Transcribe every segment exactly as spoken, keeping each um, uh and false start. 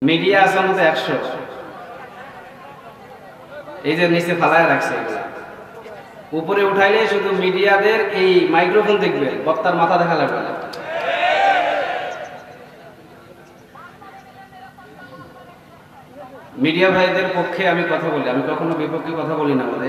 Media আছে মধ্যে একশো, এই যে নিচে ফালায় রাখছে, উপরে উঠাইলে শুধু মিডিয়াদের এই মাইক্রোফোন দেখবে, বক্তার মাথা দেখা লাগবে না। মিডিয়া ভাইদের পক্ষে আমি কথা বলি, আমি কখনো বিপক্ষে কথা বলি না। আমাদের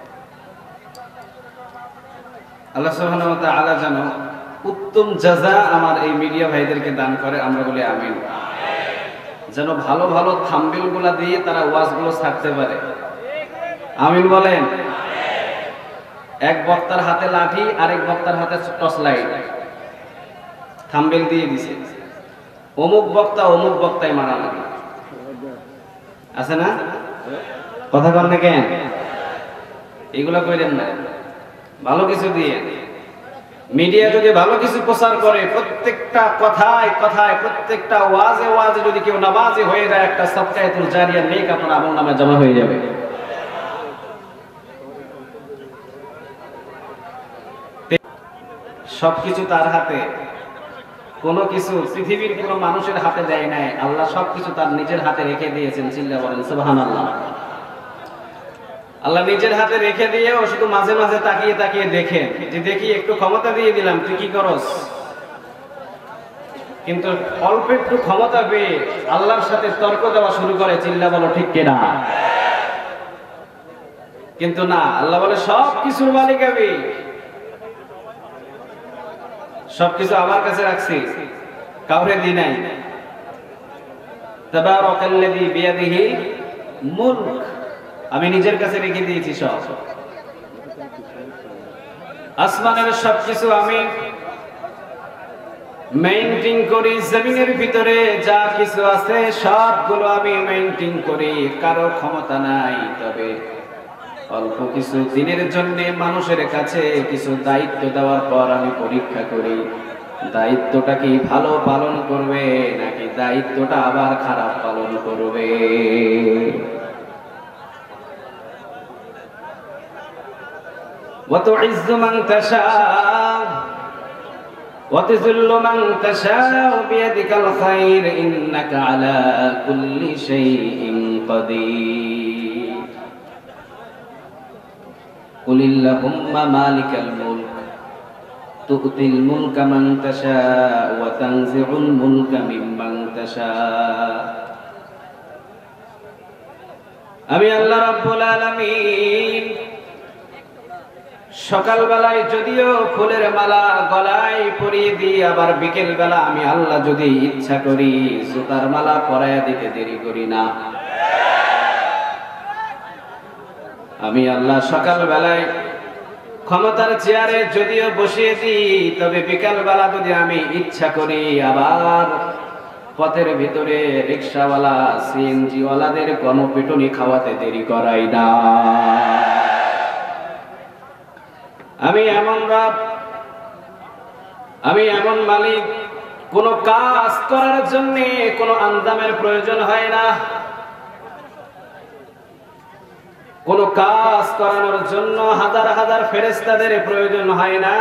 আল্লাহ সুবহানাহু ওয়া তাআলা যেন উত্তম জাযা আমার এই মিডিয়া ভাইদেরকে দান করে, আমরা বলি আমিন। যেন ভালো ভালো থাম্বনেল গুলা দিয়ে তারা ওয়াজগুলো ছাড়তে পারে, আমিন বলেন। এক বক্তার হাতে লাঠি, আরেক বক্তার হাতে টর্চ লাইট, থাম্বনেল দিয়ে দিছে, অমুক বক্তা অমুক বক্তায় মারামারি আছে না? কথা কন না কেন? এগুলা কইলেন না, ভালো কিছু দিয়ে। মিডিয়া যদি ভালো কিছু প্রচার করে, প্রত্যেকটা কথায় কথায় প্রত্যেকটা ওয়াজে ওয়াজে যদি কেউ নামাজি হয়ে যায়, একটা সাদকাতুল জারিয়া নেক আপনার আমল নামে জমা হয়ে যাবে। সবকিছু তার হাতে, কোনো কিছু পৃথিবীর কোনো মানুষের হাতে দেয় নাই, আল্লাহ সবকিছু তার নিজের হাতে রেখে দিয়েছেন। চিল্লা বলেন সুবহানাল্লাহ। আল্লাহ নিজের হাতে রেখে দিয়ে ও শুধু মাঝে মাঝে তাকিয়ে তাকিয়ে দেখেন যে দেখি একটু ক্ষমতা দিয়ে দিলাম, তুই কি করস? কিন্তু অল্প একটু ক্ষমতা পেয়ে আল্লাহর সাথে তর্ক দেওয়া শুরু করে। চিল্লা বলো ঠিক কিনা? কিন্তু না, আল্লাহ বলে সব কিছুর মালিক আমি, সবকিছু আমার কাছে রাখছি, কাউরে দি নাই। তাবারাকাল্লাযী বিয়াদিহি মুলক, আমি নিজের কাছে রেখে দিয়েছি সব। আসমানের সবকিছু আমি মেইনটেইন করি, জমিনের ভিতরে যা কিছু আছে সবগুলো আমি মেইনটেইন করি। কারো ক্ষমতা নাই, তবে অল্প কিছু দিনের জন্য মানুষের কাছে কিছু দায়িত্ব দেওয়ার পর আমি পরীক্ষা করি, দায়িত্বটা কি ভালো পালন করবে নাকি দায়িত্বটা আবার খারাপ পালন করবে। وتعز من تشاء وتذل من تشاء بيدك الخير إنك على كل شيء قدير قل اللهم مالك الملك تؤتي الملك من تشاء وتنزع الملك ممن تشاء আমি আল্লাহ রাব্বুল আলামিন সকাল বেলায় যদিও ফুলের মালা গলায় পরিয়ে দিই, আবার বিকেল বেলা আমি আল্লাহ যদি ইচ্ছা করি জুতার মালা পরাইয়া দিতে দেরি করি না। আমি আল্লাহ সকাল বেলায় ক্ষমতার চেয়ারে যদিও বসিয়ে দিই, তবে বিকাল বেলা যদি আমি ইচ্ছা করি আবার পথের ভিতরে রিকশাওয়ালা সিএনজি ওয়ালাদের গণপিটুনি খাওয়াতে দেরি করাই না। আমি এমন রব, আমি এমন মালিক, কোন কাজ করার জন্য কোন আন্দামের প্রয়োজন হয় না, কোন কাজ করানোর জন্য হাজার হাজার ফেরেশতাদের প্রয়োজন হয় না,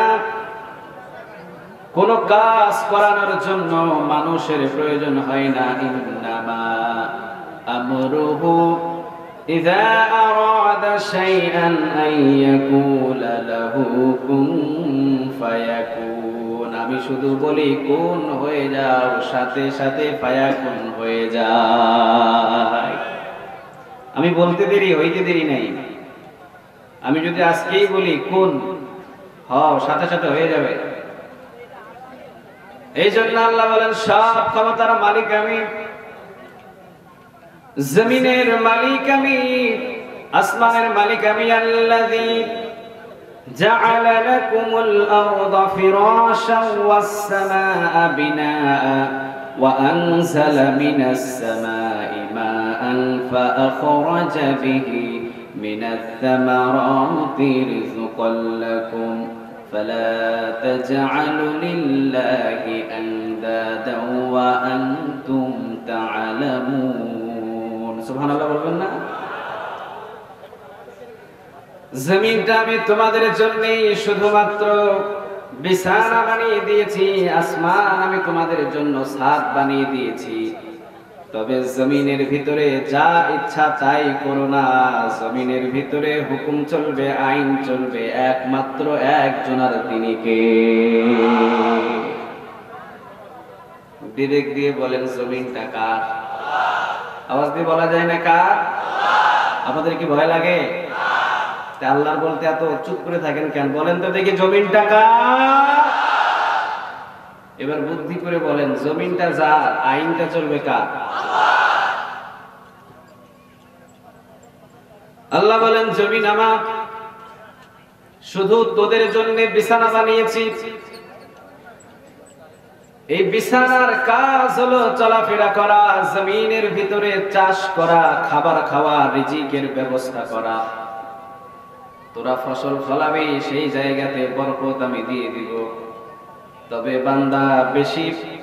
কোন কাজ করানোর জন্য মানুষের প্রয়োজন হয় না। ইন্নামা আমরুহু ইযা আরাদা শাইআন আন ইয়াকুলা লাহু কুন ফায়াকুন। আমি শুধু বলি কুন হয়ে যাও, সাথে সাথে ফায়াকুন হয়ে যায়। আমি বলতে দেরি, হইতে দেরি নাই। আমি যদি আজকেই বলি কুন হও, সাথে সাথে হয়ে যাবে। এই জন্য আল্লাহ বলেন সব ক্ষমতার মালিক আমি, জমিনের মালিক আমি, আসমানের মালিক আমি। আল্লাযী জাআলা লাকুমুল আরদা ফিরাশান ওয়াস সামাআ বিনাআ ওয়া আনজালা মিনাস সামাই মাআন ফাআখরাজা বিহি মিনাস সামারাতি রিজকান লাকুম ফালা তাজআলু লিল্লাহি আনদাদা ওয়া আনতুম তা'লামুন। সুবহানাল্লাহ বলবেন না? জমিনটা আমি তোমাদের জন্য শুধুমাত্র বিছানা বানিয়ে দিয়েছি, আসমান আমি তোমাদের জন্য ছাদ বানিয়ে দিয়েছি। তবে জমিনের ভিতরে যা ইচ্ছা তাই করো না। জমিনের ভিতরে হুকুম চলবে, আইন চলবে একমাত্র একজনের, তিনি কে? বিবেক দিয়ে বলেন জমিনটা কার? আওয়াজ দিয়ে বলা যায় না কার? আপনাদের কি ভয় লাগে? আল্লাহর বলতে এত চুপ করে থাকেন কেন? বলেন তো দেখি জমিনটা কার? এবার বুদ্ধি করে বলেন জমিনটা যার, আইনটা চলবে কার? আল্লাহ বলেন জমিন আমার, শুধু তোদের জন্য বিছানা বানিয়েছি। এই বিছানার কাজ হলো চলাফেরা করা, জমিনের ভিতরে চাষ করা, খাবার খাওয়া, রিজিকের ব্যবস্থা করা। তোরা ফসল ফলাবি, সেই জায়গাতে বরকত আমি দিয়ে দিব। তবে বান্দা বেশি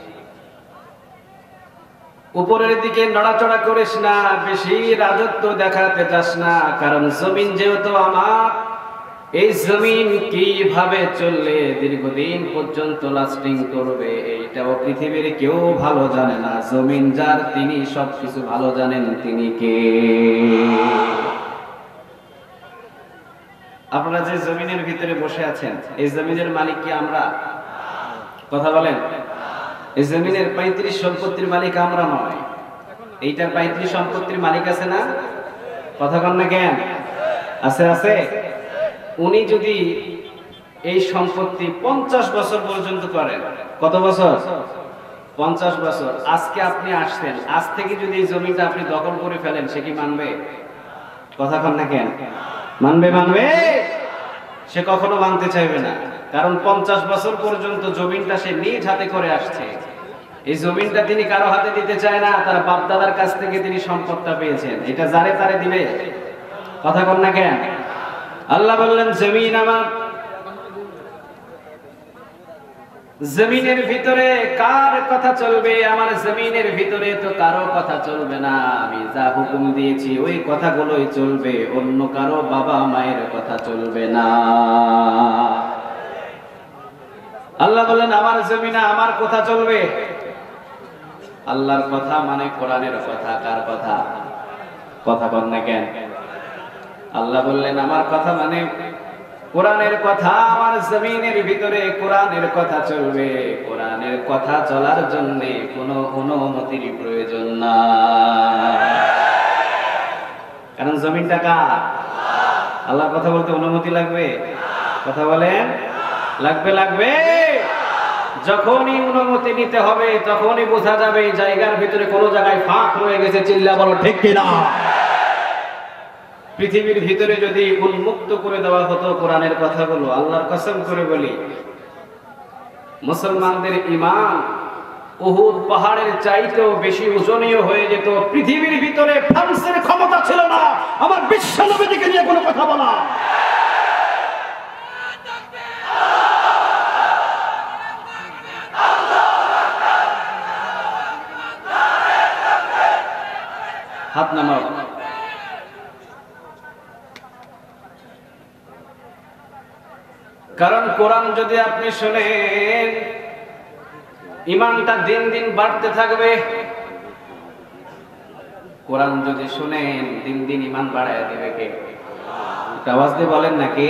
উপরের দিকে নড়াচড়া করিস না, বেশি রাজত্ব দেখাতে যাস না, কারণ জমিন যেহেতু আমার, এই জমিন কিভাবে চললে দীর্ঘদিন পর্যন্ত লাস্টিং করবে এইটাও পৃথিবীর কেউ ভালো জানে না। জমিন যার, তিনি সবকিছু ভালো জানেন, তিনি কে? আপনারা যে জমিনের ভিতরে বসে আছেন, এই জমিনের মালিক কি আমরা? কথা বলেন। এই জমিনের পঁয়ত্রিশ সম্পত্তির মালিক আমরা নয়। এইটার পঁয়ত্রিশ সম্পত্তির মালিক আছে না? কথা বল না কেন? আছে, আছে। উনি যদি এই সম্পত্তি পঞ্চাশ বছর পর্যন্ত করেন, কত বছর? পঞ্চাশ বছর। আজকে আপনি আসছেন, আজ থেকে যদি এই জমিটা আপনি দখল করে ফেলেন, সে কি মানবে? কথা বল না কেন? মানবে? মানবে? সে কখনো মানতে চাইবে না, কারণ পঞ্চাশ বছর পর্যন্ত জমিনটা সে নিজ হাতে করে আসছে। এই জমিনটা তিনি কারো হাতে দিতে চায় না, তার বাপ দাদার কাছ থেকে তিনি সম্পদটা পেয়েছেন, এটা যারে তারে দিবে। কথা বল না কেন? আল্লাহ বললেন জমিন আমার, জমিনের ভিতরে কার কথা চলবে? আমার জমিনের ভিতরে তো কারো কথা চলবে না। আমি যা হুকুম দিয়েছি ওই কথাগুলোই চলবে, অন্য কারো বাবা মায়ের কথা চলবে না। আল্লাহ বললেন আমার জমিনে আমার কথা চলবে। আল্লাহর কথা মানে কোরআনের কথা। কার কথা? কথা বল না কেন? আল্লাহ বললেন আমার কথা মানে কোরআনের কথা। আমার জমিনের ভিতরে কোরআনের কথা চলবে। কোরআনের কথা চলার জন্য কোনো অনুমতির প্রয়োজন না, কারণ জমিনটা কার? আল্লাহর কথা বলতে অনুমতি লাগবে? কথা বলেন, লাগবে? লাগবে। যখনই অনুমতি নিতে হবে তখনই বোঝা যাবে এই জায়গার ভিতরে কোনো জায়গায় ফাঁক রয়ে গেছে। চিল্লা বলো ঠিক কিনা? পৃথিবীর ভিতরে যদি উন্মুক্ত করে দেওয়া হতো কোরআনের কথাগুলো, আল্লাহর কসম করে বলি, মুসলমানদের ঈমান উহুদ পাহাড়ের চাইতেও বেশি ওজনীয় হয়ে যেত। পৃথিবীর ভিতরে ফ্রান্সের ক্ষমতা ছিল না আমার বিশ্ব নবীকে নিয়ে কোনো কথা বলা। হাত নামাও। কারণ কোরআন যদি আপনি শুনেন, ঈমানটা দিন দিন বাড়তে থাকবে। কোরআন যদি শুনেন, দিন দিন ঈমান বাড়ায় দিবে কে? আওয়াজ দিয়ে বলেন নাকি?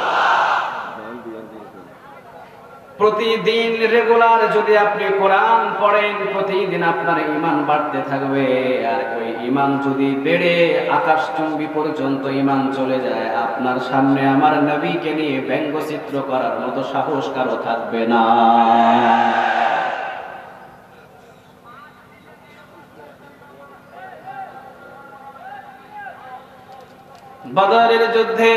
প্রতিদিন রেগুলার যদি আপনি কোরআন পড়েন, প্রতিদিন আপনার ঈমান বাড়তে থাকবে। আর ওই ঈমান যদি বেড়ে আকাশচুম্বী পর্যন্ত ঈমান চলে যায়, আপনার সামনে আমার নবীকে নিয়ে ব্যঙ্গচিত্র করার মতো সাহস কারো থাকবে না। বদরের যুদ্ধে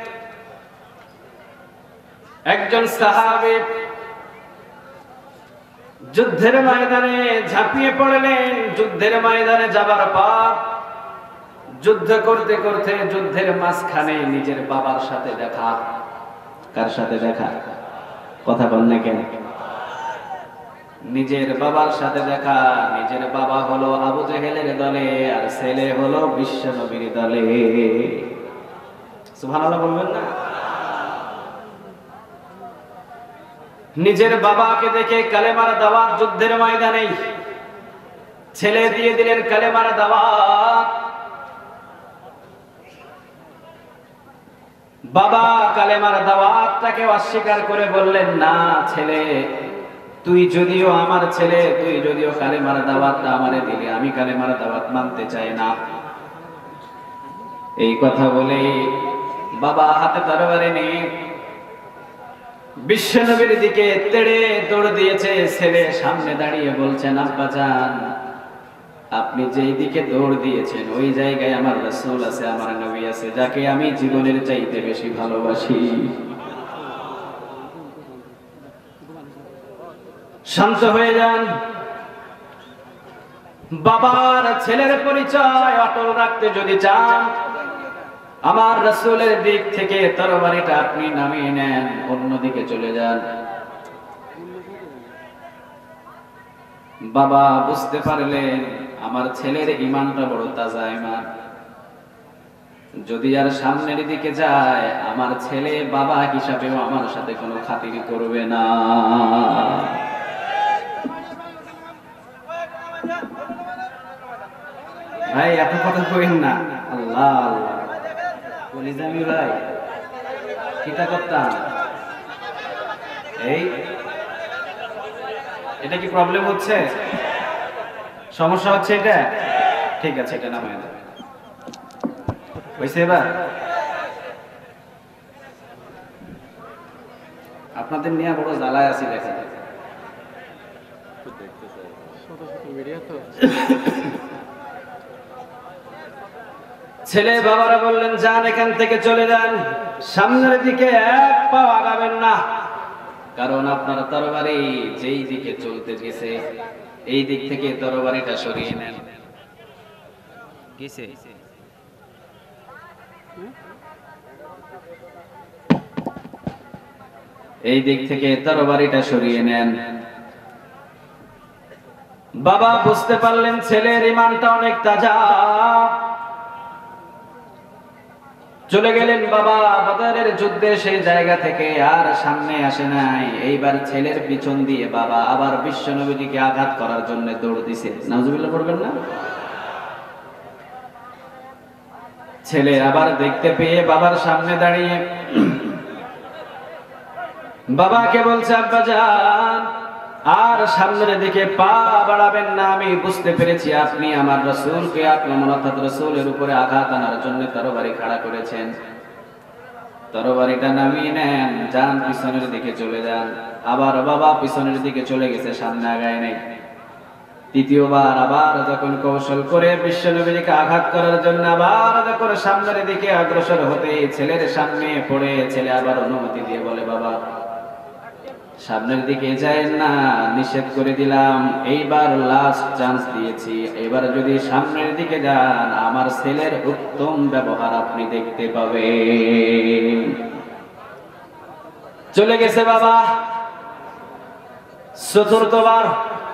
একজন সাহাবী যুদ্ধের ময়দানে ঝাঁপিয়ে পড়লেন। যুদ্ধের ময়দানে যাবার পর যুদ্ধ করতে করতে যুদ্ধের মাঝখানে নিজের বাবার সাথে দেখা। কার সাথে দেখা? কথা বল না কেন? নিজের বাবার সাথে দেখা। নিজের বাবা হলো আবু জেহেলের দলে, আর ছেলে হলো বিশ্ব নবীর দলে। সুবহানাল্লাহ বলবেন না? নিজের বাবাকে দেখে কালেমার দাওয়াত যুদ্ধের ময়দানে ছেলে দিয়ে দিলেন কালেমার দাওয়াত। বাবা কালেমার দাওয়াতটাকে অস্বীকার করে বললেন, না ছেলে, তুই যদিও আমার ছেলে, তুই যদিও কালেমার দাওয়াতটা আমারে দিলি, আমি কালেমার দাওয়াত মানতে চাই না। এই কথা বলে বাবা হাতে তরবারি নিয়ে বিশ্বনবীর দিকে তেড়ে দৌড় দিয়েছে। ছেলে সামনে দাঁড়িয়ে বলছেন, আব্বা জান, আপনি যেই দিকে দৌড় দিয়েছেন ওই জায়গায় আমার রাসূল আছে, আমার নবী আছে, যাকে আমি জীবনের চাইতে বেশি ভালোবাসি। শান্ত হয়ে যান। বাবার ছেলের পরিচয় অটল রাখতে যদি চান, আমার রাসূলের দিক থেকে তরবারিটা আপনি নামিয়ে নেন, অন্যদিকে চলে যান। বাবা বুঝতে পারলেন আমার ছেলের ঈমানটা বড় তাজা ঈমান, যদি আর সামনের দিকে যায় আমার ছেলে বাবা হিসাবেও আমার সাথে কোনো খাতির করবে না। ভাই এত কথা কইন না। আল্লাহ আল্লাহ কলিজামি ভাই কিটা করতাম। এই এটা কি প্রবলেম হচ্ছে, সমস্যা হচ্ছে? এটা ঠিক আছে, এটা নামায় দাও। হইছে এবার? আপনাদের নিয়ে বড় জ্বালায় আছি দেখেন। ছেলে বাবারা বললেন, যান এখান থেকে চলে যান, সামনের দিকে এক পা আগাবেন না, কারণ আপনার তরবারি যেই দিকে চলতে গেছে এই দিক থেকে তরবারিটা সরিয়ে নেন। কিসে এই দিক থেকে তরবারিটা সরিয়ে নেন। বাবা বুঝতে পারলেন ছেলের ঈমানটা অনেক তাজা। চলে গেলেন বাবা বদরের যুদ্ধে, সেই জায়গা থেকে আর সামনে আসে নাই। এইবার ছেলের পিছন দিয়ে বাবা আবার বিশ্ব নবীজিকে আঘাত করার জন্য দৌড় দিছে। নাউজুবিল্লাহ পড়বেন না? ছেলে আবার দেখতে পেয়ে বাবার সামনে দাঁড়িয়ে বাবাকে বলছে, আব্বা জান আর সামনের দিকে পা বাড়াবেন না, আমি বুঝতে পেরেছি আপনি আমার রাসূলকে আক্রমণ অর্থাৎ রাসূলের উপরে আঘাত আনার জন্য তরবারি খাড়া করেছেন। তরবারিটা নামিয়ে নেন, যান পিছনের দিকে চলে যান। আবার বাবা পিছনের দিকে চলে গেছে, সামনে আগায় নাই। তৃতীয়বার আবার যখন কৌশল করে বিশ্ব নবীকে আঘাত করার জন্য আবার যখন সামনের দিকে অগ্রসর হতে ছেলের সামনে পড়ে, ছেলে আবার অনুমতি দিয়ে বলে, বাবা সামনের দিকে যায়েন না, নিষেধ করে দিলাম, এইবার লাস্ট চান্স দিয়েছি, এবার যদি সামনের দিকে যান আমার ছেলের উত্তম ব্যবহার আপনি দেখতে পাবেন। চলে গেছে বাবা। চতুর্থবার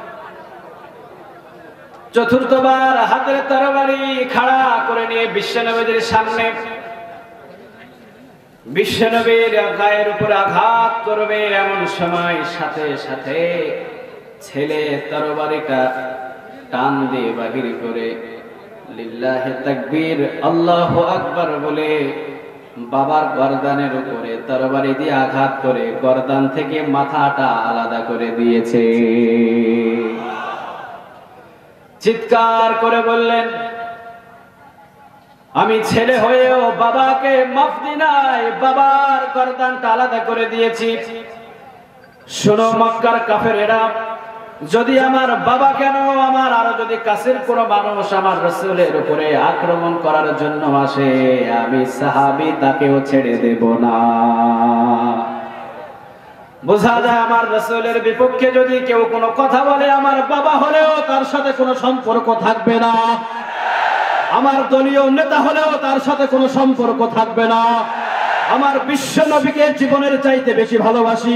চতুর্থবার হাতের তরবারি খাড়া করে নিয়ে বিশ্বনবীর সামনে বিশ্বনবীর গায়ের উপর আঘাত করবে, এমন সময় সাথে সাথে ছেলে তরবারিটা টান দিয়ে বাহির করে লিল্লাহি তাকবীর আল্লাহু আকবার বলে বাবার গর্দানের উপরে তরবারি দিয়ে আঘাত করে গর্দান থেকে মাথাটা আলাদা করে দিয়েছে। চিৎকার করে বললেন, আমি ছেলে হয়েও বাবাকে মাফ দি নাই, বাবার গর্দানটা আলাদা করে দিয়েছি। শোনো মক্কার কাফেরেরা, যদি আমার বাবা কেন আমার আরো যদি কাছের কোনো মানুষ আমার রাসূলের উপরে আক্রমণ করার জন্য আসে, আমি সাহাবী তাকেও ছেড়ে দেব না। বোঝা যায় আমার রাসূলের বিপক্ষে যদি কেউ কোনো কথা বলে আমার বাবা হলেও তার সাথে কোনো সম্পর্ক থাকবে না, আমার দলীয় নেতা হলেও তার সাথে কোনো সম্পর্ক থাকবে না। আমার বিশ্ব নবীকে জীবনের চাইতে বেশি ভালোবাসি,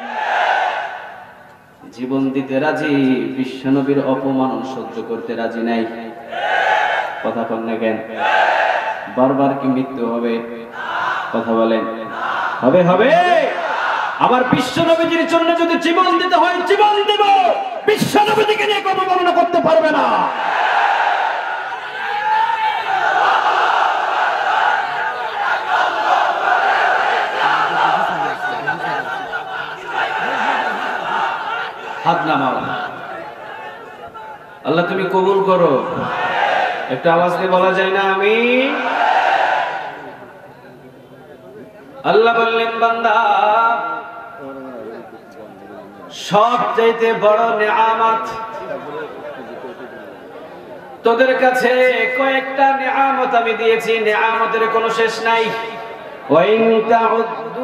জীবন দিতে রাজি, বিশ্ব নবীর অপমান সহ্য করতে রাজি নাই। কথা বলেন না কেন? বারবার কি মৃত্যু হবে? কথা বলেন। হবে হবে। আমার বিশ্ব নবীর জন্য যদি জীবন দিতে হয় জীবন দেব। বিশ্ব নবীকে নিয়ে কোনো বর্ণনা করতে পারবে না। হাত নামাও। আল্লাহ তুমি কবুল করো। একটা আওয়াজ দিয়ে বলা যায় না আমি? আল্লাহ বললেন বান্দা সবচাইতে বড় নেয়ামত তোদের কাছে কয়েকটা নেয়ামত আমি দিয়েছি, নেয়ামতের কোনো শেষ নাই। ওয়াইন তাউদ্দু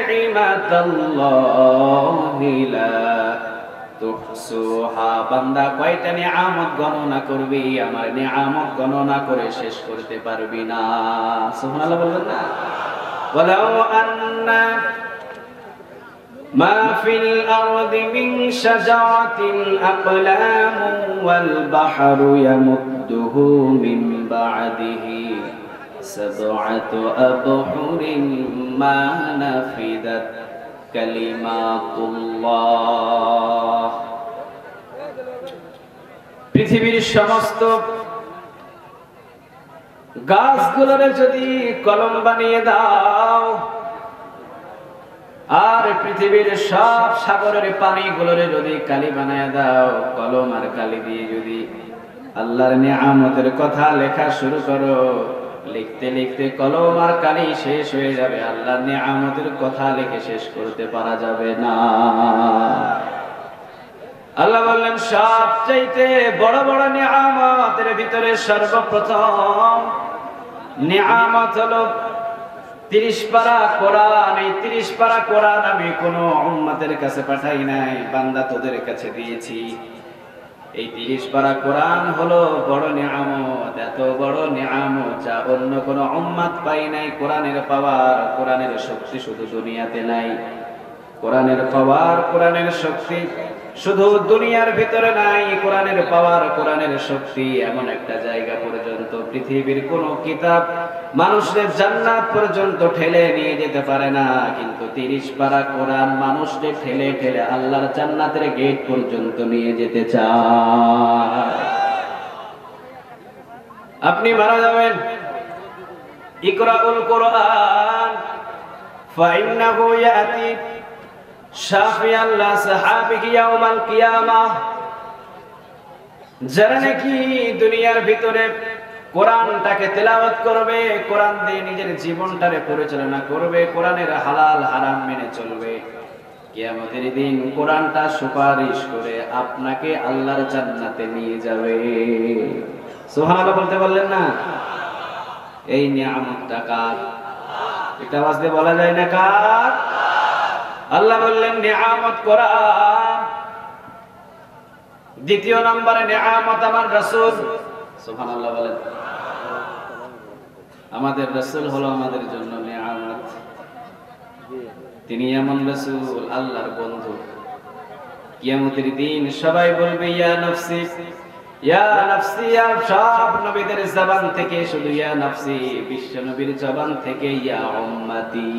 নি'মাতাল্লাহি লা তুহসুহা, বান্দা কয়টা নেয়ামত গণনা করবি, আমার নেয়ামত গণনা করে শেষ করতে পারবি না। সুবহানাল্লাহ বলবেন না? ওয়ালাউ আন্না মা ফিল আরদি মিন শাজারাতিন আকলামু ওয়াল বাহরু ইয়ামুদ্দুহু মিন বা'দিহি সাব'আতু আবহুরিন মা নাফিদাত কালিমাতুল্লাহ। পৃথিবীর সমস্ত গাছগুলোরে যদি কলম বানিয়ে দাও, আর পৃথিবীর সব সাগরের পানিগুলোরে যদি কালি বানিয়ে দাও, কলম আর কালি দিয়ে যদি আল্লাহর নিয়ামতের কথা লেখা শুরু করো, লিখতে লিখতে কলম আর কালি শেষ হয়ে যাবে, আল্লাহর নিয়ামতের কথা লিখে শেষ করতে পারা যাবে না। আল্লাহ বললেন সবচাইতে বড় বড় নিয়ামতের ভিতরে সর্বপ্রথম নিয়ামত হলো তিরিশ পারা কোরআন। এই তিরিশ পারা কোরআন আমি কোনো উম্মতের কাছে পাঠাই নাই, বান্দা তোদের কাছে দিয়েছি। এই তিরিশ পারা কোরআন হলো বড় নিয়ামত, এত বড় নিয়ামত যা অন্য কোনো উম্মত পাই নাই। কোরআনের পাওয়ার, কোরআনের শক্তি শুধু দুনিয়াতে নাই। কোরআনের পাওয়ার, কোরআনের শক্তি শুধু দুনিয়ার ভিতরে নাই। কোরআনের পাওয়ার, কোরআনের শক্তি এমন একটা জায়গা পর্যন্ত পৃথিবীর কোন কিতাব মানুষের জান্নাত পর্যন্ত ঠেলে নিয়ে যেতে পারে না, কিন্তু তিরিশ পারা কোরআন মানুষকে ঠেলে ঠেলে আল্লাহর জান্নাতের গেট পর্যন্ত নিয়ে যেতে চায়। আপনি মারা যাবেন, ইকরাউল কোরআন ফাইন্নাহু ইয়াতি শাফিয়াল লিসাহাবিহি ইয়াউমাল কিয়ামাহ। যারা নাকি দুনিয়ার ভিতরে কোরআনটাকে তেলাওয়াত করবে, কোরআন দিয়ে নিজের জীবনটারে পরিচালনা করবে, কোরআনের হালাল হারাম মেনে চলবে, কিয়ামতের দিন কোরআনটা সুপারিশ করে আপনাকে আল্লাহর জান্নাতে নিয়ে যাবে। সুবহানাল্লাহ বলতে বললেন না? এই নিয়ামতটা কার? এটা আওয়াজ দিয়ে বলা যায় না কার? আল্লাহ বললেন নিয়ামত কোরআন। দ্বিতীয় নম্বরে নিয়ামত আমার রাসূল। সুবহানাল্লাহ বলেন। আমাদের রাসূল হলো আমাদের জন্য নিয়ামত। তিনি এমন রাসূল, আল্লাহর বন্ধু। কিয়ামতের দিন সবাই বলবে ইয়া নাফসি ইয়া নাফসি, ইয়া সব নবীদের জবান থেকে শুধু ইয়া নাফসি, বিশ্ব নবীর জবান থেকে ইয়া উম্মতি।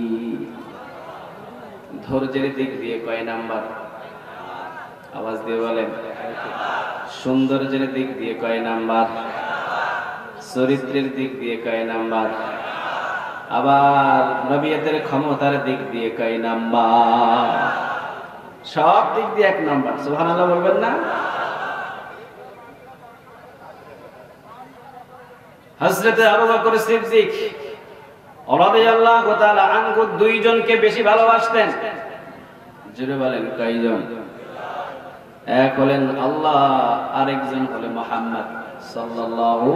ধৈর্যের দিক দিয়ে কয় নাম্বার? আওয়াজ দিয়ে বলেন। সৌন্দর্যের দিক দিয়ে কয় নাম্বার? চরিত্রের দিক দিয়ে কয় নাম্বার? আবার নবিয়তের ক্ষমতার দিক দিয়ে কয় নাম্বার? সব দিক দিয়ে এক নাম্বার। সুবহানাল্লাহ বলবেন না? হযরত আবু বকর সিদ্দিক রাদিয়াল্লাহু তাআলা আনহু দুইজনকে বেশি ভালোবাসতেন। জোরে বলেন কয়জন? এক হলেন আল্লাহ, আরেকজন হলেন মুহাম্মদ সাল্লাল্লাহু।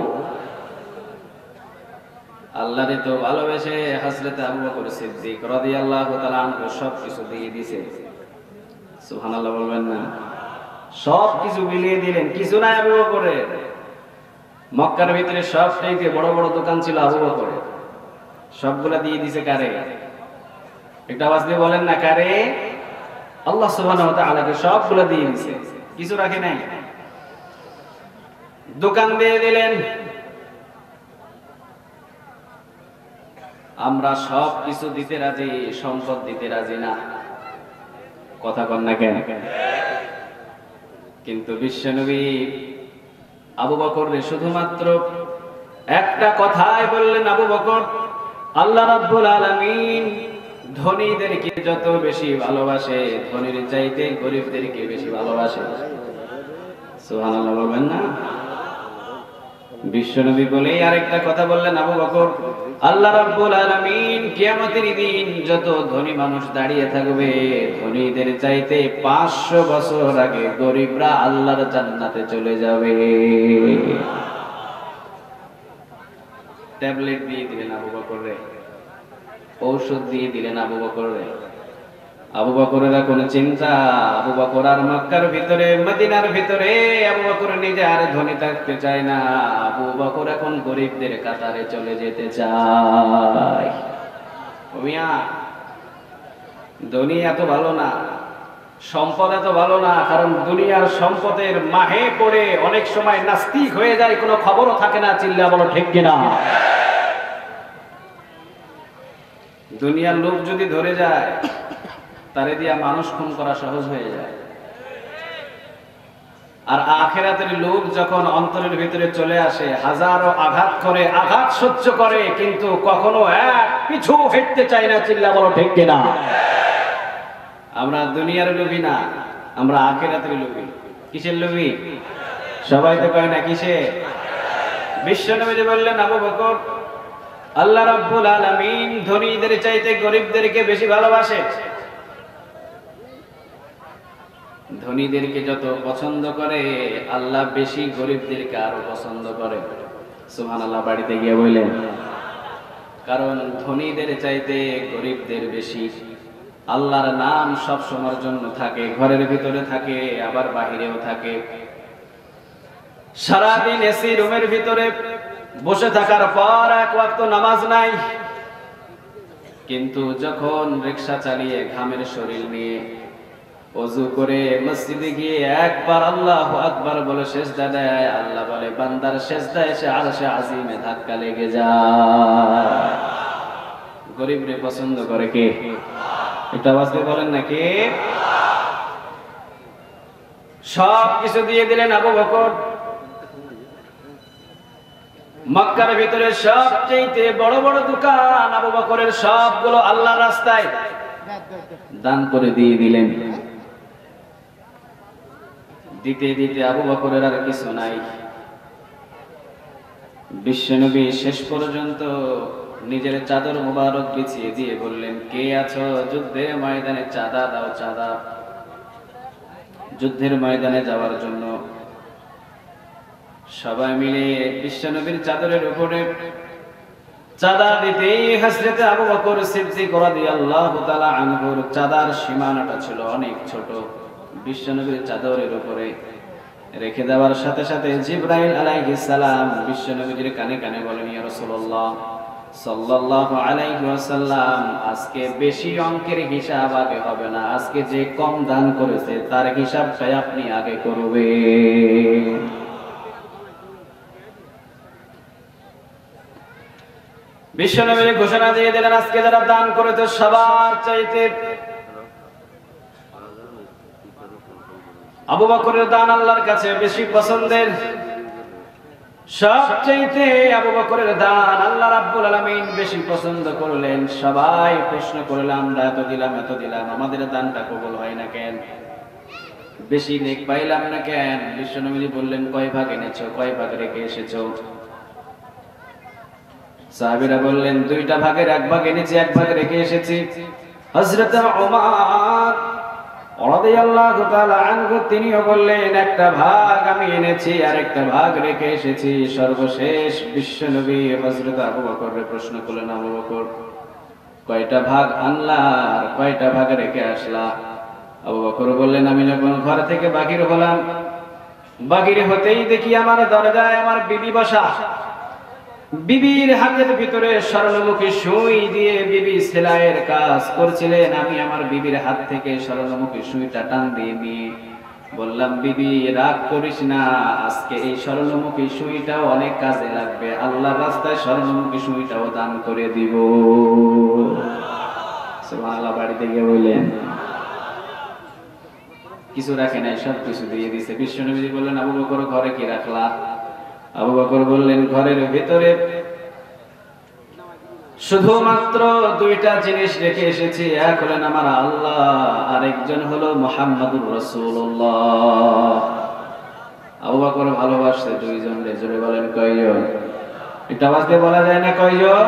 আল্লাহরে তো ভালোবেসে হযরত আবু বকর সিদ্দিক রাদিয়াল্লাহু তাআলা আনহু সব কিছু দিয়ে দিয়েছে। সুবহানাল্লাহ বলবেন না? সব কিছু মিলিয়ে দিলেন, কিছু নাই আবু বকরের। মক্কার ভিতরে সব থেকে বড় বড় দোকান ছিল আবু বকরের, সবগুলা দিয়ে দিয়েছে কারে? একটা আওয়াজ দিয়ে বলেন না কারে? আল্লাহ সুবহানাহু ওয়া তাআলাকে সবগুলা দিয়ে দিয়েছে, কিছু রাখে নাই। দোকান দিয়ে দিলেন। আমরা সব কিছু দিতে রাজি, সম্পদ দিতে রাজি না। কথা কন না কেন? কিন্তু বিশ্বনবী আবু বকরকে শুধুমাত্র একটা কথাই বললেন, আবু বকর, আল্লাহ রাব্বুল আলামিন ধনীদেরকে যত বেশি ভালোবাসে, ধনীর চাইতে গরিবদেরকে বেশি ভালোবাসে। সুবহানাল্লাহ বলবেন না? বিশ্বনবী বলেই আরেকটা কথা বললেন, আবু বকর, আল্লাহ রাব্বুল আলামিন কিয়ামতের দিন যত ধনী মানুষ দাঁড়িয়ে থাকবে, ধনীদের চাইতে পাঁচশো বছর আগে গরিবরা আল্লাহর জান্নাতে চলে যাবে। ট্যাবলেট দিয়ে দিলেন আবু বকররে, ঔষধ দিয়ে দিলেন আবু বকররে। আবু বকরের কোন চিন্তা, আবু বকর আর মক্কার ভিতরে, মদিনার ভিতরে আবু বকর নিজে আর ধনী থাকতে চায় না, আবু বকর এখন গরিবদের কাতারে চলে যেতে চায়। মিয়া, দুনিয়া এত ভালো না, সম্পদ এত ভালো না, কারণ দুনিয়ার সম্পদের মাহে পড়ে অনেক সময় নাস্তিক হয়ে যায়, কোনো খবরও থাকে না। চিল্লা বলো ঠিক কিনা? দুনিয়ার লোভ যদি ধরে যায়, তারে দিয়া মানুষ খুন করা সহজ হয়ে যায়। আর আখিরাতের লোভ যখন অন্তরের ভিতরে চলে আসে, হাজারো আঘাত করে, আঘাত সহ্য করে, কিন্তু কখনো এক পিছু হেঁটতে চায় না। চিল্লা বলো ঠিক কিনা? আমরা দুনিয়ার লোভী না, আমরা আখিরাতের লোভী। কিসের লোভী? সবাই তো কয় না কিসে? বিশ্বনবী বললেন, আবু বকর, আল্লাহ রাব্বুল আলামিন ধনীদের চাইতে গরিবদেরকে বেশি ভালোবাসে। ধনীদেরকে যত পছন্দ করে, আল্লাহ বেশি গরিবদেরকে আরো পছন্দ করে। সুবহানাল্লাহ বাড়িতে গিয়ে বললেন, কারণ ধনীদের চাইতে গরিবদের বেশি। আল্লাহর নাম সব সময়ের জন্য থাকে, ঘরের ভিতরে থাকে, আবার বাহিরেও থাকে। সারাদিন এসি রুমের ভিতরে বসে থাকার পর এক ওয়াক্ত নামাজ নাই, কিন্তু যখন রিকশা চালিয়ে ঘামের শরীর নিয়ে ওযু করে মসজিদে গিয়ে একবার আল্লাহু আকবার বলে সিজদা দেয়, আল্লাহ বলে বান্দার সিজদা এসে আরশে আজিমে ধাক্কা লেগে যায়। গরিবরে পছন্দ করে কে? এটা আওয়াজ দিয়ে বলেন না কে? সব কিছু দিয়ে দিলেন আবু বকর। মক্কার ভিতরে সবচেয়ে বড় বড় দোকান আবু বকরের সবগুলো আল্লাহর রাস্তায় দান করে দিয়ে দিলেন। দিতে দিতে আবু বকরের আর কিছু নাই। বিশ্বনবী শেষ পর্যন্ত নিজের চাদর মোবারক বিছিয়ে দিয়ে বললেন, কে আছো যুদ্ধের ময়দানে? চাঁদা দাও, চাঁদা। যুদ্ধের ময়দানে যাওয়ার জন্য সবাই মিলে বিশ্বনবীর চাদরের উপরে চাঁদা দিতেই হযরত আবু বকর সিদ্দিক রাদিয়াল্লাহু তাআলা আনহুর চাঁদার সীমানাটা ছিল অনেক ছোট। বিশ্বনবীর চাদরের উপরে রেখে দেওয়ার সাথে সাথে জিবরাইল আলাইহিস সালাম বিশ্বনবীর কানে কানে বলেন, ইয়া রাসূলুল্লাহ সাল্লাল্লাহু আলাইহি ওয়াসাল্লাম, আজকে বেশি অঙ্কের হিসাব আগে হবে না, আজকে যে কম দান করেছে তার হিসাবটাই আপনি আগে করবেন। বিশ্বনবী ঘোষণা দিয়ে দিলেন, আজকে যারা দান করেছে সবার চাইতে আবু বকরের দান আল্লাহর কাছে বেশি পছন্দের। সবচাইতে আবু বকরের দান আল্লাহ রাব্বুল আলামিন বেশি পছন্দ করলেন। সবাই প্রশ্ন করলাম, আমরা এত দিলাম এত দিলাম, আমাদের দানটা কবুল হয় না কেন? বেশি নেক পাইলাম না কেন? বিশ্বনবী বললেন, কয় ভাগ এনেছো, কয় ভাগ রেখে এসেছো? সাহাবীরা বললেন, দুইটা ভাগের এক ভাগ এনেছি, এক ভাগ রেখে এসেছি। হযরত ওমর রাদিয়াল্লাহু তাআলা আনহু তিনিও বললেন, একটা ভাগ আমি এনেছি আর একটা ভাগ রেখে এসেছি। সর্বশেষ বিশ্বনবী হযরত আবু বকরের প্রশ্ন করলেন, আবু বকর কয়টা ভাগ আনলা আর কয়টা ভাগ রেখে আসলা? আবু বকর বললেন, আমি যখন ঘর থেকে বাহির হলাম, বাহির হতেই দেখি আমার দরজায় আমার বিবি বসা। বিবির হাতের ভিতরে স্বর্ণমুখী সুই দিয়ে বিবি সেলাইয়ের কাজ করছিলেন। আমি আমার বিবির হাত থেকে স্বর্ণমুখী সুইটা টান দিয়ে নিয়ে বললাম, বিবি রাগ করিস না, আজকে এই স্বর্ণমুখী সুইটাও অনেক কাজে লাগবে, আল্লাহর রাস্তায় স্বর্ণমুখী সুইটাও দান করে দিব। সুবহানাল্লাহ বাড়িতে গিয়ে বললেন। কিছু রাখে নাই, সব কিছু দিয়ে দিছে। বিশ্বনবী বললেন, আবু বকর ঘরে কি রাখলা? আবু বকর বললেন, ঘরের ভিতরে শুধুমাত্র দুইটা জিনিস রেখে এসেছি, এক হলেন আমার আল্লাহ, আরেকজন হলো মুহাম্মাদুর রাসূলুল্লাহ। আবু বকর ভালোবাসে দুইজন রে, জোরে বলেন কয়জন? এটা আওয়াজ দিয়ে বলা যায় না কয়জন?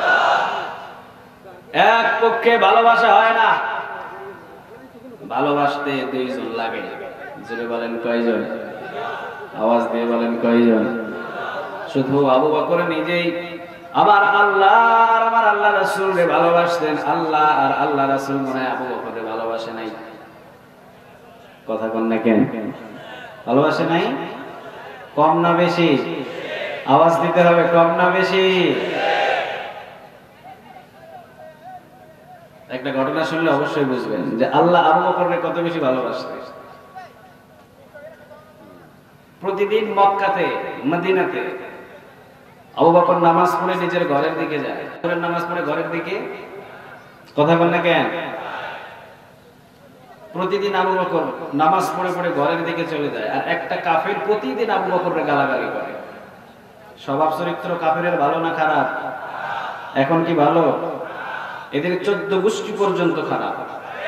এক পক্ষে ভালোবাসা হয় না, ভালোবাসতে দুইজন লাগে, জোরে বলেন কয়জন? আওয়াজ দিয়ে বলেন কয়জন? শুধু আবু বকর নিজেই আমার আল্লাহ আর আমার আল্লাহ রাসূলকে ভালোবাসতেন, আল্লাহ আর আল্লাহ রাসূল মনে হয় আবু বকরকে ভালোবাসে নাই। কথা কন না কেন? ভালোবাসে নাই? কম না বেশি? আওয়াজ দিতে হবে, কম না বেশি? একটা ঘটনা শুনলে অবশ্যই বুঝবেন যে আল্লাহ আবু বকরকে কত বেশি ভালোবাসতেন। প্রতিদিন মক্কাতে, মদিনাতে আবু বকর নামাজ পড়ে নিজের ঘরের দিকে যায়, নামাজ পড়ে ঘরের দিকে। কথা বল না কেন? প্রতিদিন আবু বকর নামাজ পড়ে পড়ে ঘরের দিকে চলে যায়, আর একটা কাফের প্রতিদিন আবু বকরকে গালাগালি করে। স্বভাব চরিত্র কাফেরের ভালো না খারাপ? এখন কি ভালো? এদের চোদ্দ গোষ্ঠী পর্যন্ত খারাপ।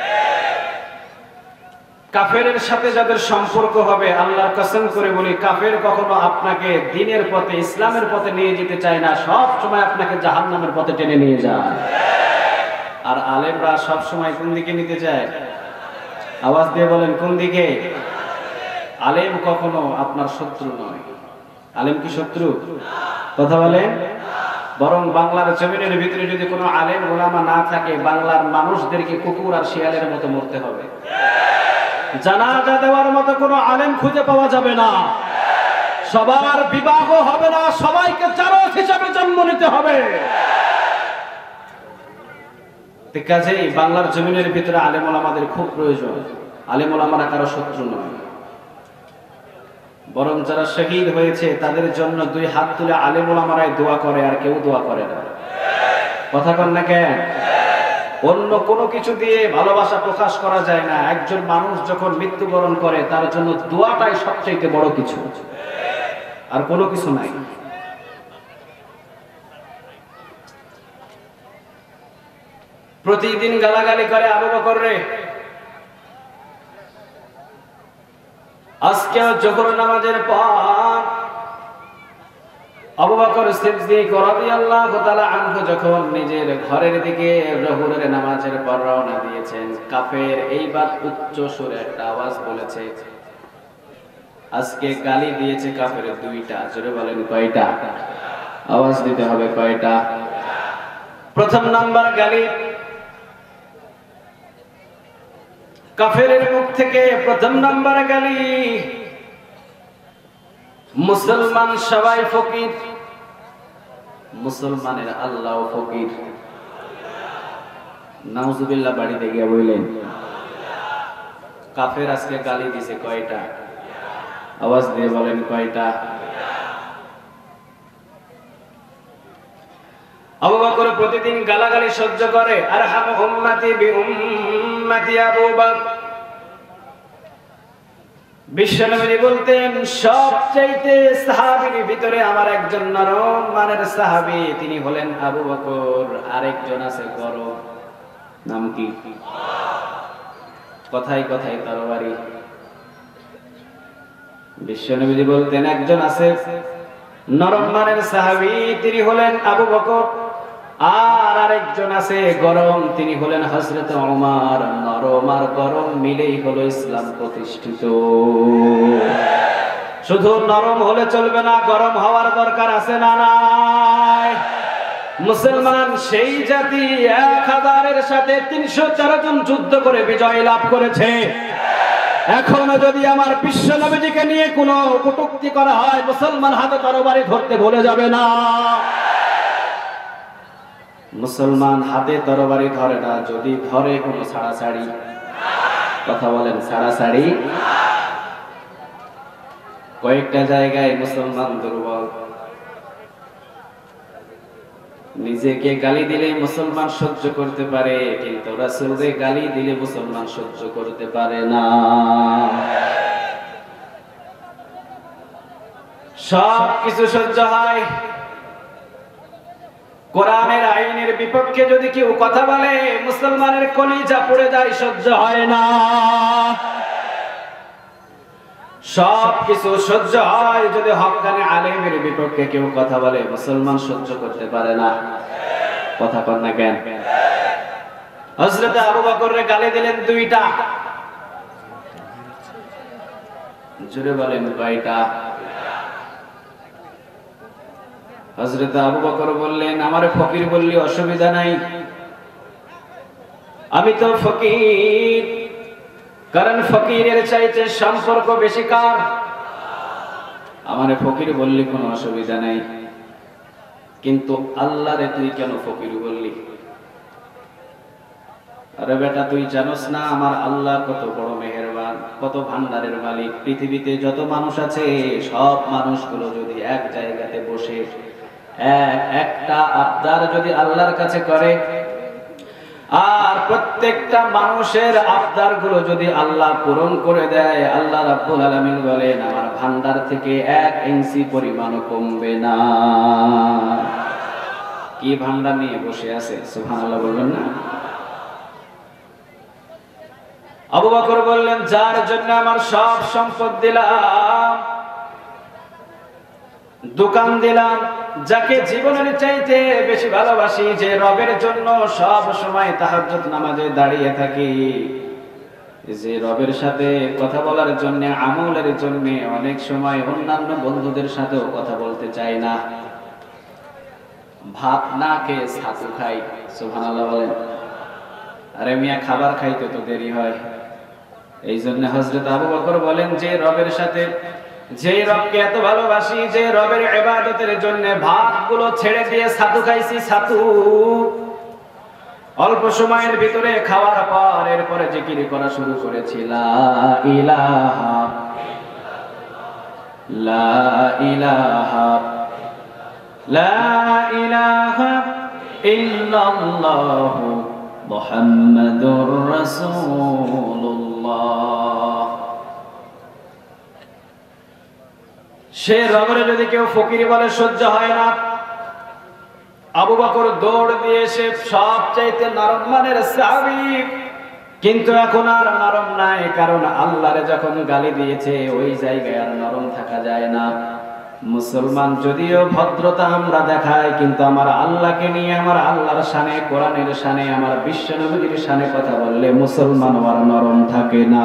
কাফেরের সাথে যাদের সম্পর্ক হবে, আল্লাহর কসম করে বলি, কাফের কখনো আপনাকে দ্বীনের পথে, ইসলামের পথে নিয়ে যেতে চায় না, সব সময় আপনাকে জাহান্নামের পথে টেনে নিয়ে যায়। আর আলেমরা সব সময় কোন দিকে নিতে চায়? আওয়াজ দিয়ে বলেন কোন দিকে? আলেম কখনো আপনার শত্রু নয়। আলেম কি শত্রু? কথা বলেন। বরং বাংলার জমিনের ভিতরে যদি কোনো আলেম ওলামা না থাকে, বাংলার মানুষদেরকে কুকুর আর শিয়ালের মতো মরতে হবে। জানাজা দেওয়ার মতো কোনো আলেম খুঁজে পাওয়া যাবে না, সবার বিবাহ হবে না, সবাইকে জারজ হিসাবে জন্ম নিতে হবে। ঠিক আছে, বাংলার জমিনের ভিতরে আলেম ওলামাদের খুব প্রয়োজন। আলেম ওলামারা কারো শত্রু নয়, বরং যারা শহীদ হয়েছে তাদের জন্য দুই হাত তুলে আলেম ওলামারাই দোয়া করে, আর কেউ দোয়া করে না। কথা কন না কেন? অন্য কোনো কিছু দিয়ে ভালোবাসা প্রকাশ করা যায় না। একজন মানুষ যখন মৃত্যুবরণ করে তার জন্য দোয়াটাই সবচেয়ে বড় কিছু, আর কোনো কিছু নাই। প্রতিদিন গালাগালি করে আবু বকর রে। আজকেও জোহর নামাজের পর আবু বকর সিদ্দিক রাদিয়াল্লাহু তাআলা আনহু যখন নিজের ঘরের দিকে জোহরের নামাজের পর রওনা দিয়েছেন, কাফের এইবার উচ্চ সুরে একটা আওয়াজ বলেছে। আজকে গালি দিয়েছে কাফের দুইটা, জোরে বলেন কয়টা? আওয়াজ দিতে হবে, কয়টা? প্রথম নাম্বার গালি কাফেরের মুখ থেকে, প্রথম নাম্বার গালি, মুসলমান সবাই ফকির, মুসলমানের আল্লাহ ফকির। নাউজুবিল্লাহ বাড়িতে গিয়ে বললেন। কাফের আজকে গালি দিছে কয়টা? আওয়াজ দিয়ে বলেন কয়টা? আবু বকর প্রতিদিন গালাগালি সহ্য করে। আর হাম উম্মতি বি উম্মতি আবু বকর। বিশ্বনবী বলতেন, সবচাইতে সাহাবীর ভিতরে আমার একজন নরম মানের সাহাবী, তিনি হলেন আবু বকর। আরেকজন আছে গরম, নাম কি? কথাই কথাই তরবারি। বিশ্বনবী বলতেন, একজন আছে নরম মানের সাহাবী, তিনি হলেন আবু বকর। আর আরেকজন আছে গরম, তিনি হলেন হযরত ওমর। নরম আর গরম মিলেই হলো ইসলাম প্রতিষ্ঠিত। শুধু নরম হলে চলবে না, গরম হওয়ার দরকার আছে না নাই? মুসলমান সেই জাতি এক হাজারের সাথে তিনশো তেরো জন যুদ্ধ করে বিজয় লাভ করেছে। এখনো যদি আমার বিশ্ব নবীজিকে নিয়ে কোনো কটূক্তি করা হয়, মুসলমান হাতে তরবারি ধরতে ভুলে যাবে না। মুসলমান হাতে তরবারি ধরে না, যদি ধরে কোনো ছাড়াছাড়ি। কথা বলেন, ছাড়াছাড়ি। কয়েকটা জায়গায় মুসলমান দুর্বল, নিজেকে গালি দিলে মুসলমান সহ্য করতে পারে, কিন্তু রাসূলকে গালি দিলে মুসলমান সহ্য করতে পারে না। সব কিছু সহ্য হয়, কোরআনের আইনের বিপক্ষে যদি কেউ কথা বলে মুসলমানের কলিজা পুড়ে যায়, সহ্য হয় না। সব কিছু সহ্য হয়, যদি হক্কানি আলেমের বিপক্ষে কেউ কথা বলে মুসলমান সহ্য করতে পারে না। কথা কন না কেন? হযরত আবু বকরের গালি দিলেন দুইটা, জোরে বলেন কয়টা? হযরত আবু বকর বললেন, আমারে ফকির বললি অসুবিধা নাই, আমি তো ফকির, কারণ ফকিরের চাইতে সম্পর্ক বেশি কার? আমারে ফকির বললি কোনো অসুবিধা নাই, কিন্তু আল্লাহরে তুই কেন ফকির বললি? আরে বেটা, তুই জানোস না আমার আল্লাহ কত বড় মেহেরবান, কত ভান্ডারের মালিক। পৃথিবীতে যত মানুষ আছে সব মানুষগুলো যদি এক জায়গাতে বসে এক একটা আবদার যদি আল্লাহর কাছে করে, আর প্রত্যেকটা মানুষের আবদার গুলো যদি আল্লাহ পূরণ করে দেয়, আল্লাহ রাব্বুল আলামিন বলেন আমার ভান্ডার থেকে এক ইঞ্চি পরিমাণও কমবে না। কি ভান্ডার নিয়ে বসে আছে, সুবহানাল্লাহ বলবেন না? আবু বকর বললেন, যার জন্য আমার সব সম্পদ দিলাম, দোকান দিলাম, যাকে জীবনের চাইতে বেশি ভালোবাসি, যে রবের জন্য সব সময় তাহাজ্জুদ নামাজে দাঁড়িয়ে থাকি, যে রবের সাথে কথা বলার জন্য, আমলের জন্য অনেক সময় অন্যান্য বন্ধুদের সাথেও কথা বলতে চাই না, ভাত না খেয়ে ছাতু খাই। সুবহানাল্লাহ বলেন। আরে মিয়া, খাবার খাইতে তো দেরি হয়। এই জন্য হযরত আবু বকর বলেন, যে রবের সাথে, যে রবকে এত ভালোবাসি, যে রবের ইবাদতের জন্য ভাতগুলো ছেড়ে দিয়ে ছাতু খাইছি, ছাতু অল্প সময়ের ভিতরে খাওয়ার পর এরপরে জিকির করা শুরু করেছি, লা ইলাহা লা ইলাহা লা ইলাহা ইল্লাল্লাহু মুহাম্মাদুর রাসূলুল্লাহ। সে রবের যদি কেউ ফকির বলে সহ্য হয় না। আবু বকর দৌড় দিয়ে এসে সবচাইতে নরম মানের সাহাবী, কিন্তু এখন আর নরম নাই, কারণ আল্লাহরে যখন গালি দিয়েছে ওই জায়গায় আর নরম থাকা যায় না। মুসলমান যদিও ভদ্রতা আমরা দেখাই, কিন্তু আমার আল্লাহকে নিয়ে, আমার আল্লাহর শানে, কোরআনের শানে, আমার বিশ্ব নবীর শানে কথা বললে মুসলমান আর নরম থাকে না।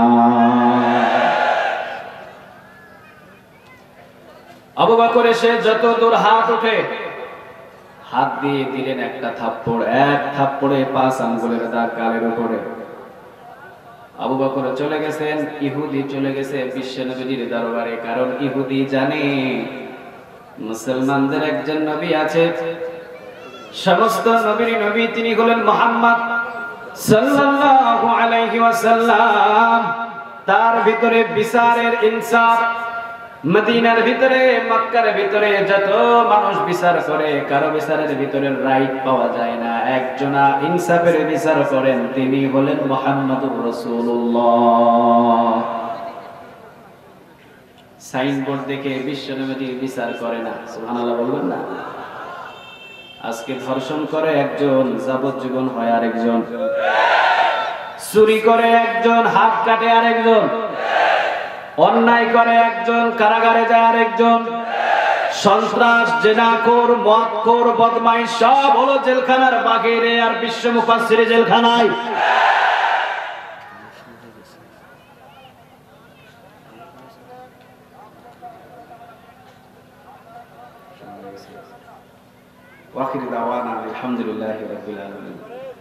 আবু বকর এসে যত দূর হাত উঠে হাত দিয়ে দিলেন একটা থাপ্পড়, এক থাপ্পড়ে পাঁচ আঙ্গুলের দাগ গালের উপরে। আবু বকর চলে গেছেন, ইহুদি চলে গেছে বিশ্ব নবীর দরবারে, কারণ ইহুদি জানে মুসলমানদের একজন নবী আছে, সমস্ত নবীর নবী, তিনি হলেন মুহাম্মদ সাল্লাল্লাহু আলাইহি ওয়াসাল্লাম। তার ভিতরে বিচারের ইনসাফ, মদিনার ভিতরে, মক্কার ভিতরে যত মানুষ বিচার করে, কারো বিচারের ভিতরে রাইট পাওয়া যায় না। একজনা ইনসাফের বিচার করেন, তিনি হলেন মুহাম্মদুর রাসূলুল্লাহ। সাইনবোর্ড দেখে বিশ্বনবী বিচার করে না, সুবহানাল্লাহ বলবেন না? আজকে ধর্ষণ করে একজন, যাবজ্জীবন হয় আরেকজন, চুরি করে একজন, হাত কাটে আরেকজন, অন্যায় করে একজন, কারাগারে যায় আরেকজন, সন্ত্রাস, জেনাখোর, মদখোর, বদমাইশ সব হলো জেলখানার বাহিরে, আর বিশ্ব মুফাসসিরে জেলখানায়। ওয়াখির দাওয়ানা আলহামদুলিল্লাহি রাব্বিল আলামিন।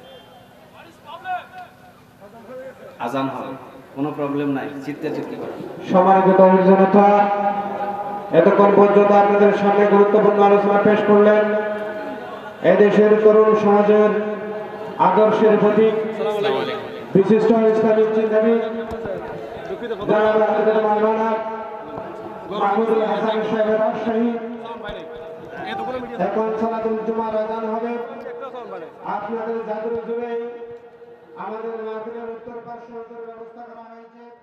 আজান হবে, কোনো প্রবলেম নাই, চিত্তে চিত্তে করেন। সম্মানিত জনতা, এতক্ষণ পর্যন্ত আপনাদের সামনে গুরুত্বপূর্ণ আলোচনা পেশ করলেন এদেশের তরুণ সমাজের আদর্শের প্রতীক, বিশিষ্ট ইসলামিক চিন্তাবিদ মাওলানা মাহমুদুল হাসান সাহেব রাজশাহী। এখন সালাতুল জুমার আযান হবে। আপনাদের জাদুর জুড়েই আমাদের মাহফিলের উত্তর পার্শ্ব ব্যবস্থা করা হয়েছে।